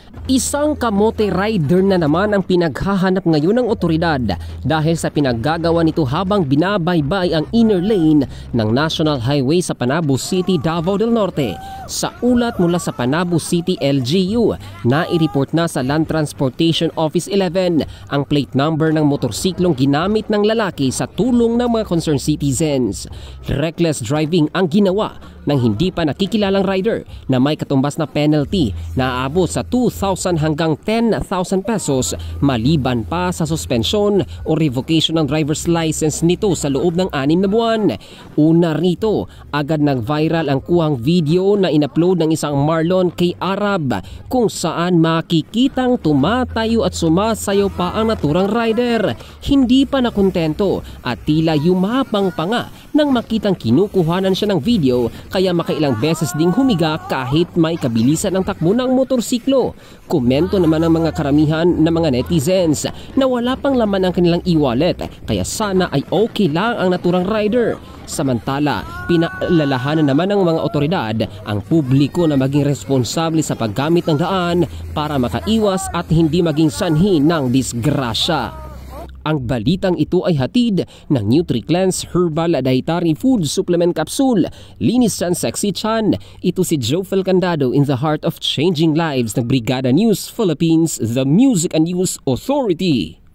Isang kamote rider na naman ang pinaghahanap ngayon ng otoridad dahil sa pinaggagawa nito habang binabaybay ang inner lane ng National Highway sa Panabo City, Davao del Norte. Sa ulat mula sa Panabo City LGU, nai-report na sa Land Transportation Office 11 ang plate number ng motorsiklong ginamit ng lalaki sa tulong ng mga concerned citizens. Reckless driving ang ginawa ng hindi pa nakikilalang rider na may katumbas na penalty na aabot sa 2,000 hanggang 10,000 pesos maliban pa sa suspensyon o revocation ng driver's license nito sa loob ng 6 na buwan. Una rito, agad nag-viral ang kuhang video na in-upload ng isang Marlon K. Arab kung saan makikitang tumatayo at sumasayaw pa ang naturang rider. Hindi pa nakontento at tila yumabang pa nga nang makitang kinukuhanan siya ng video, kaya makailang beses ding humiga kahit may kabilisan ng takbo ng motorsiklo. Komento naman ng mga karamihan ng mga netizens na wala pang laman ang kanilang e-wallet, kaya sana ay okay lang ang naturang rider. Samantala, pinaalalahanan naman ng mga otoridad ang publiko na maging responsable sa paggamit ng daan para makaiwas at hindi maging sanhi ng disgrasya. Ang balitang ito ay hatid ng NutriCleanse Herbal Dietary Food Supplement Capsule. Linis Chan, Sexy Chan. Ito si Joe Falcandado in the heart of changing lives ng Brigada News Philippines, the Music and News Authority.